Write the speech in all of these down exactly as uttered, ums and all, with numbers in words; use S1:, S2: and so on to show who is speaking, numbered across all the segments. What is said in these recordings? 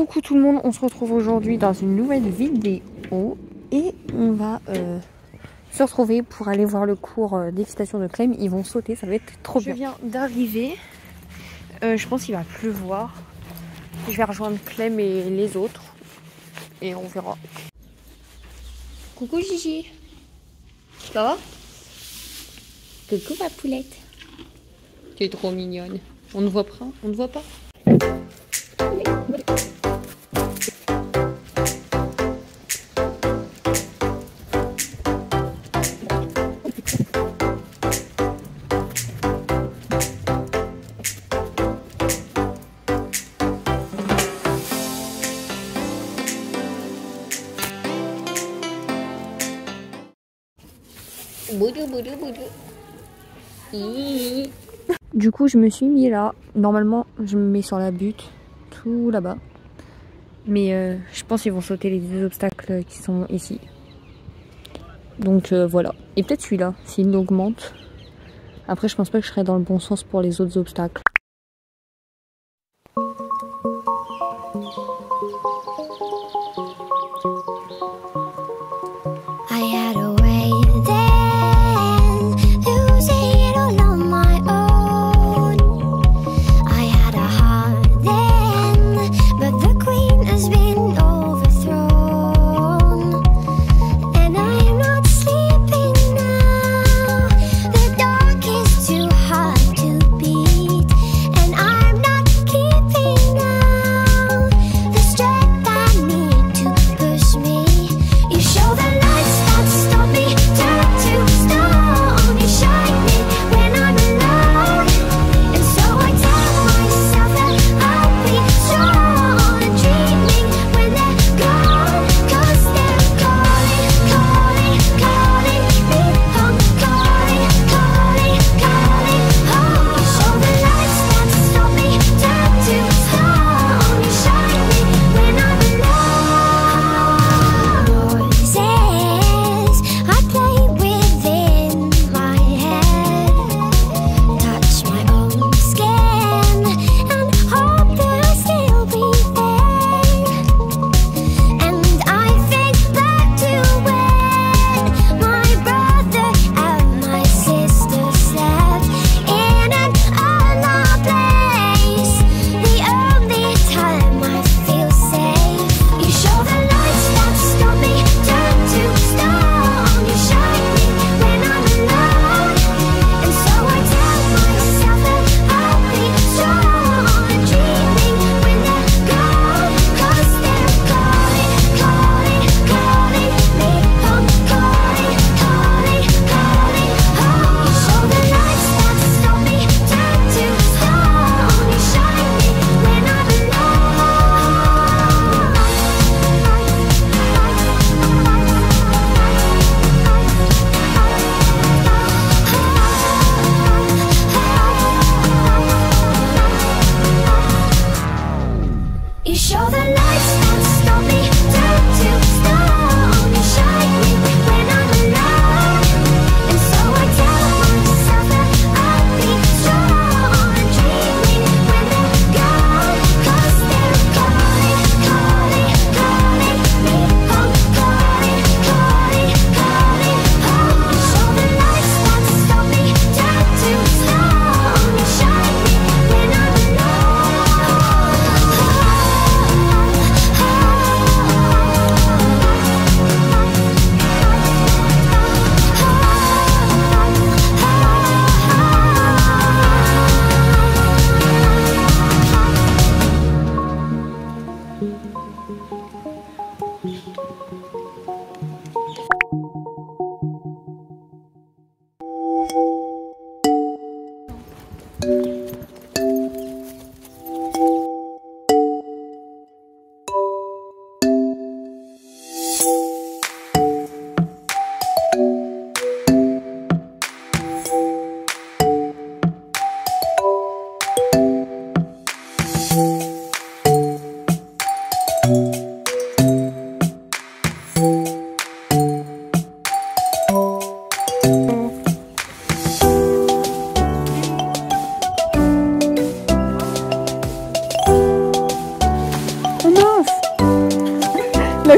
S1: Coucou tout le monde, on se retrouve aujourd'hui dans une nouvelle vidéo et on va euh, se retrouver pour aller voir le cours d'équitation de Clem. Ils vont sauter, ça va être trop bien. Je viens d'arriver, euh, je pense qu'il va pleuvoir. Je vais rejoindre Clem et les autres et on verra. Coucou Gigi, ça va? Coucou ma poulette. Tu es trop mignonne. On ne voit pas, on ne voit pas. Boudou, boudou, boudou. Hihi. Du coup, je me suis mis là. Normalement, je me mets sur la butte, tout là-bas. Mais euh, je pense qu'ils vont sauter les deux obstacles qui sont ici. Donc euh, voilà. Et peut-être celui-là, s'il augmente. Après, je pense pas que je serai dans le bon sens pour les autres obstacles.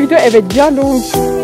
S1: vidéo elle va être bien longue.